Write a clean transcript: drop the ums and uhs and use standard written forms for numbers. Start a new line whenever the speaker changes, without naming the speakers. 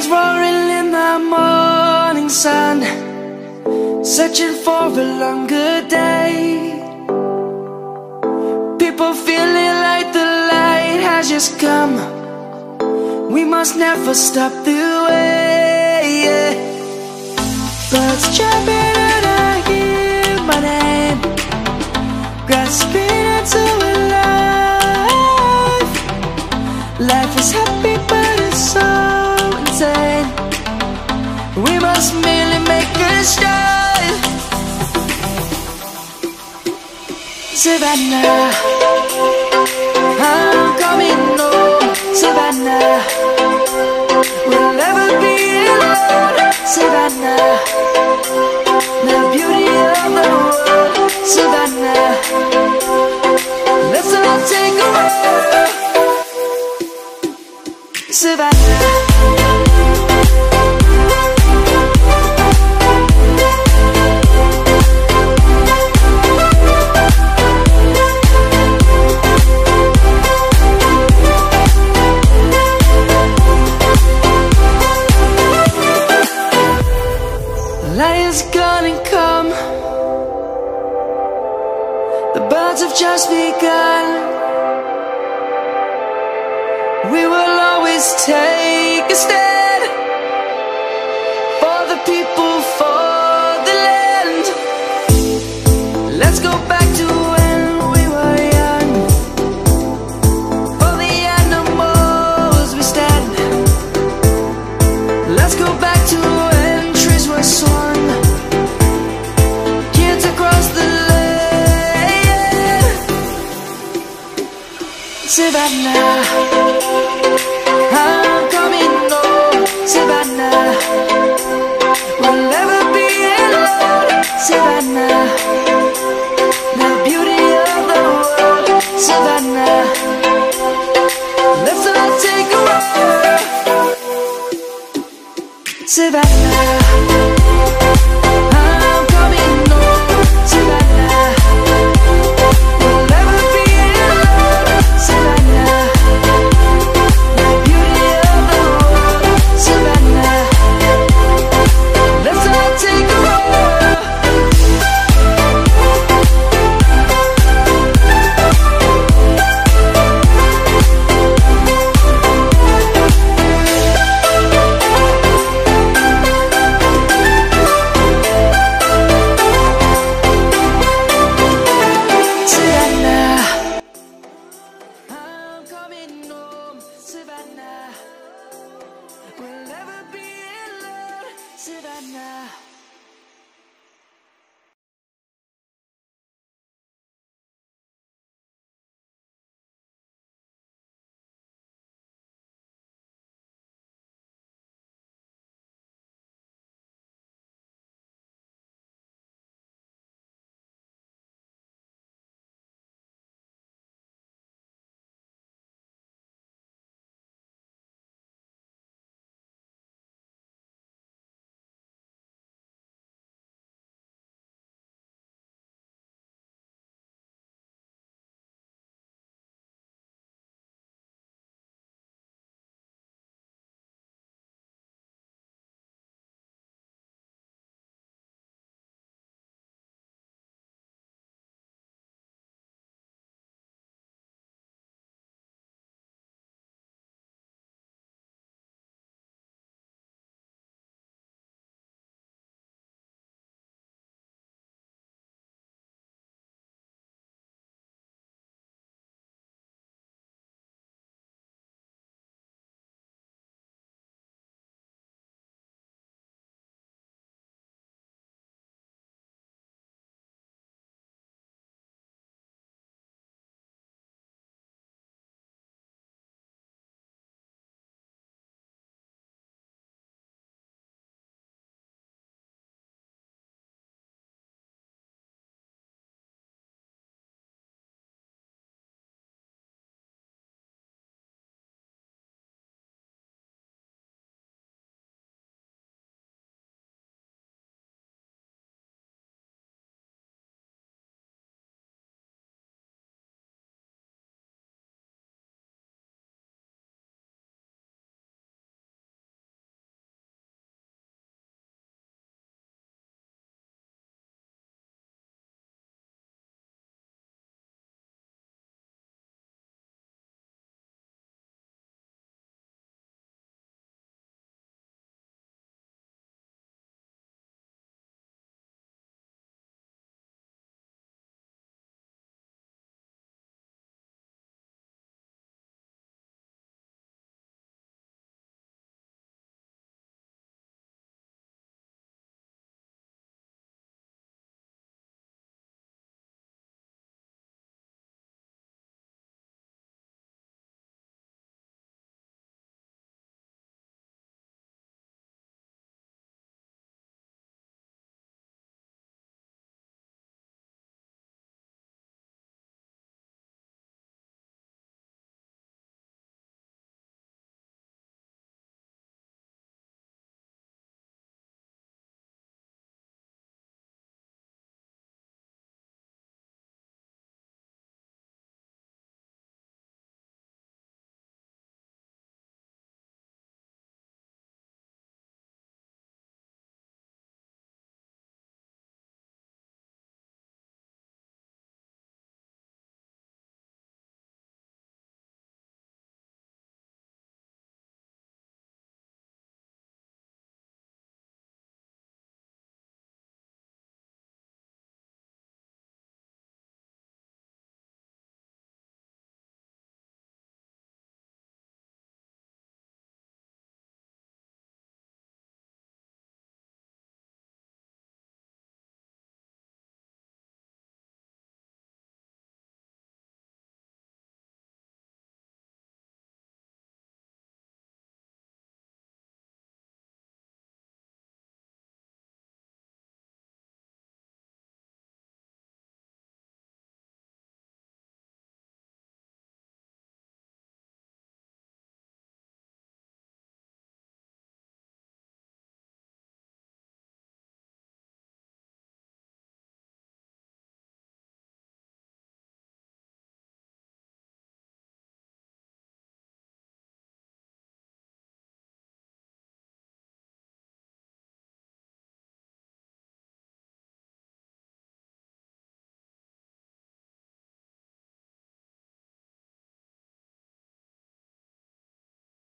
Lions roaring in the morning sun, searching for a longer day. People feeling like the light has just come. We must never stop the way. Birds chirping and I hear my name, grasping into a life. Life is happy but it's so insane. We must merely make a start. Savannah, I'm coming home. Savannah, we'll never be alone. Savannah, the beauty of the world. Savannah, let's all take a walk. Savannah, lion's gonna come. The birds have just begun. We will always take a stand for the people, for the land. Let's go back to when we were young. For the animals we stand. Let's go back to when trees were swung, kids across the land. Savannah, I'm coming home. Savannah, we'll never be alone. Savannah, the beauty of the world. Savannah, let's all take a walk. Savannah, I'm coming home. Savannah, we'll never be alone. Savannah, the beauty of the world. Savannah, let's all take a walk. Savannah, we'll never be alone. Savannah.